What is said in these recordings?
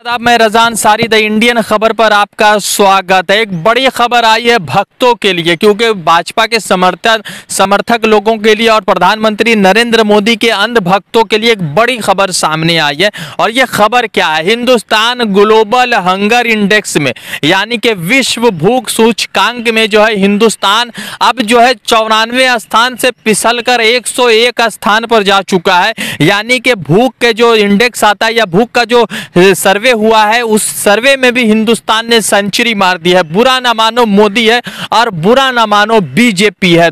अब मैं रजान सारी द इंडियन खबर पर आपका स्वागत है। एक बड़ी खबर आई है भक्तों के लिए, क्योंकि भाजपा के समर्थक लोगों के लिए और प्रधानमंत्री नरेंद्र मोदी के अंध भक्तों के लिए एक बड़ी खबर सामने आई है। और ये खबर क्या है, हिंदुस्तान ग्लोबल हंगर इंडेक्स में यानी कि विश्व भूख सूचकांक में जो है हिंदुस्तान अब जो है 94 स्थान से फिसलकर 101 स्थान पर जा चुका है। यानी कि भूख के जो इंडेक्स आता है या भूख का जो सर्वे हुआ है, उस सर्वे में भी हिंदुस्तान ने सेंचुरी मार दी है। बुरा ना मानो मोदी है और बुरा ना मानो बीजेपी है।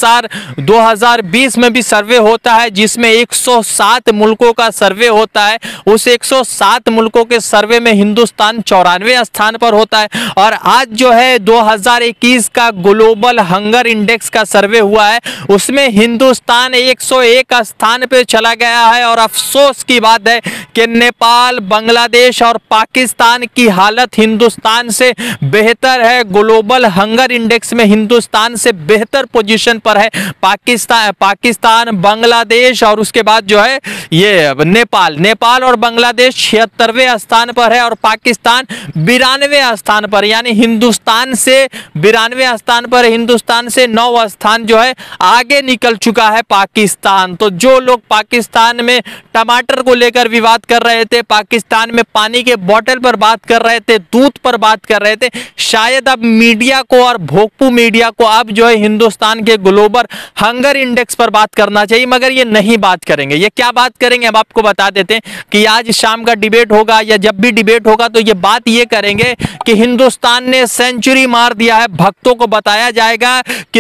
2020 में भी सर्वे होता है जिसमें 107 मुल्कों का सर्वे होता है। उस 107 मुल्कों के सर्वे में हिंदुस्तान 94 स्थान पर होता है। और आज जो है 2021 का ग्लोबल हंगर इंडेक्स का सर्वे हुआ है, उसमें हिंदुस्तान 101 स्थान पे चला गया है। और अफसोस की बात है कि नेपाल, बांग्लादेश और पाकिस्तान की हालत हिंदुस्तान से बेहतर है। ग्लोबल हंगर इंडेक्स में हिंदुस्तान से बेहतर पोजीशन पर है पाकिस्तान, बांग्लादेश और उसके बाद जो है ये नेपाल और बांग्लादेश 76वें स्थान पर है और पाकिस्तान 92वें स्थान पर। यानी हिंदुस्तान से 92वें स्थान पर, हिंदुस्तान से 9 स्थान जो है आगे निकल चुका है पाकिस्तान। तो जो लोग पाकिस्तान में टमाटर को लेकर विवाद कर रहे थे, पाकिस्तान में पानी के बोतल पर बात कर रहे थे, दूध पर बात कर रहे थे, शायद अब मीडिया को और भोंकू मीडिया को अब जो है हिंदुस्तान के ग्लोबल हंगर इंडेक्स पर बात करना चाहिए, मगर ये नहीं बात करेंगे। ये क्या बात करेंगे अब आपको बता देते हैं कि आज शाम का डिबेट होगा या जब भी डिबेट होगा तो ये बात ये करेंगे कि हिंदुस्तान ने सेंचुरी मार दिया है। भक्तों को बताया जाएगा कि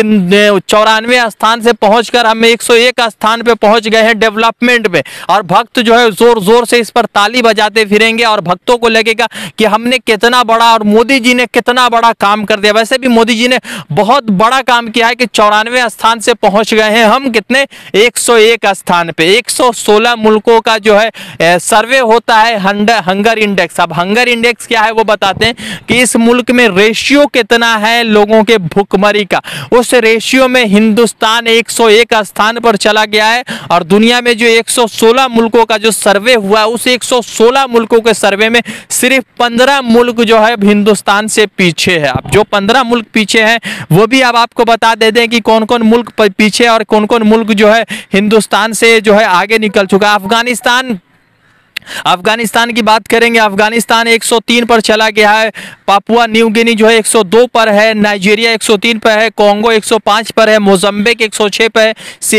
94 स्थान से पहुंचकर हम 101 स्थान पे पहुंच गए हैं डेवलपमेंट में। और भक्त जो है जोर जोर से इस पर ताली बजाते फिरेंगे और भक्तों को लगेगा कि हमने कितना बड़ा और मोदी जी ने कितना बड़ा काम कर दिया। वैसे भी मोदी जी ने बहुत बड़ा काम किया है कि 94 स्थान से पहुंच गए हैं हम कितने 101 स्थान पे। 116 मुल्कों का जो है सर्वे होता है हंगर इंडेक्स। अब हंगर इंडेक्स क्या है वो बताते हैं कि इस मुल्क में रेशियो कितना है लोगों के भुखमरी का। उस रेशियो में हिंदुस्तान 101 स्थान पर चला गया है। और दुनिया में जो 116 मुल्कों का जो सर्वे हुआ है, उस 116 मुल्कों के सर्वे में सिर्फ 15 मुल्क जो है हिंदुस्तान से पीछे है। अब जो 15 मुल्क पीछे हैं वो भी अब आपको बता देते हैं कि कौन कौन मुल्क पीछे और कौन कौन मुल्क जो है हिंदुस्तान से जो है आगे निकल चुका है। अफगानिस्तान की बात करेंगे, अफगानिस्तान 103 पर चला गया है। पापुआ न्यू गिनी जो है 102 पर है, नाइजीरिया 103 पर है, कोंगो 105 पर है, मोजम्बिक 106 पर है,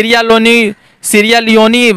सीरिया लियोनी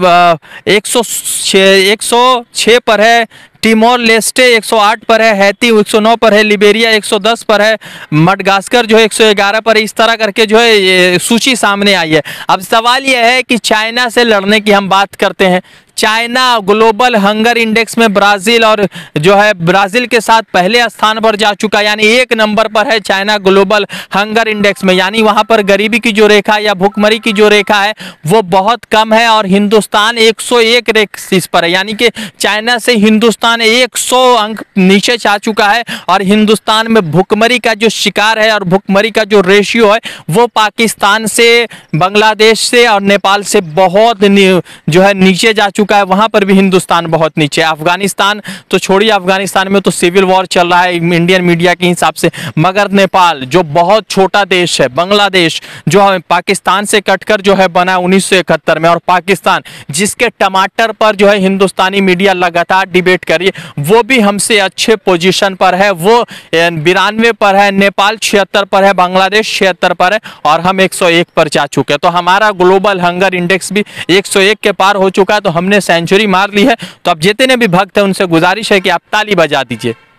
106 पर है, टिमोर लेस्टे 108 पर है, हैती 109 पर है, लिबेरिया 110 पर है, मडगास्कर जो है 111 पर है। इस तरह करके जो है ये सूची सामने आई है। अब सवाल यह है कि चाइना से लड़ने की हम बात करते हैं। चाइना ग्लोबल हंगर इंडेक्स में ब्राजील और जो है ब्राजील के साथ पहले स्थान पर जा चुका, यानी 1 नंबर पर है चाइना ग्लोबल हंगर इंडेक्स में। यानी वहां पर गरीबी की जो रेखा या भुखमरी की जो रेखा है वो बहुत कम है। और हिंदुस्तान 101 रेखा पर है, यानी कि चाइना से हिंदुस्तान 100 अंक नीचे जा चुका है। और हिंदुस्तान में भुखमरी का जो शिकार है और भुखमरी का जो रेशियो है वो पाकिस्तान से, बांग्लादेश से और नेपाल से बहुत जो है नीचे जा चुका है। वहां पर भी हिंदुस्तान बहुत नीचे है। अफगानिस्तान तो छोड़िए, अफगानिस्तान में तो सिविल वॉर चल रहा है इंडियन मीडिया के हिसाब से, मगर नेपाल जो बहुत छोटा देश है, बांग्लादेश जो है पाकिस्तान से कटकर जो है बना 1971 में, और पाकिस्तान जिसके टमाटर पर जो है हिंदुस्तानी मीडिया लगातार डिबेट करिए, वो भी हमसे अच्छे पोजीशन पर है। वो 92 पर है, नेपाल 76 पर है, बांग्लादेश 76 पर है और हम 101 पर जा चुके हैं। तो हमारा ग्लोबल हंगर इंडेक्स भी 101 के पार हो चुका है। तो हमने सेंचुरी मार ली है। तो अब जितने भी भक्त हैं उनसे गुजारिश है कि आप ताली बजा दीजिए।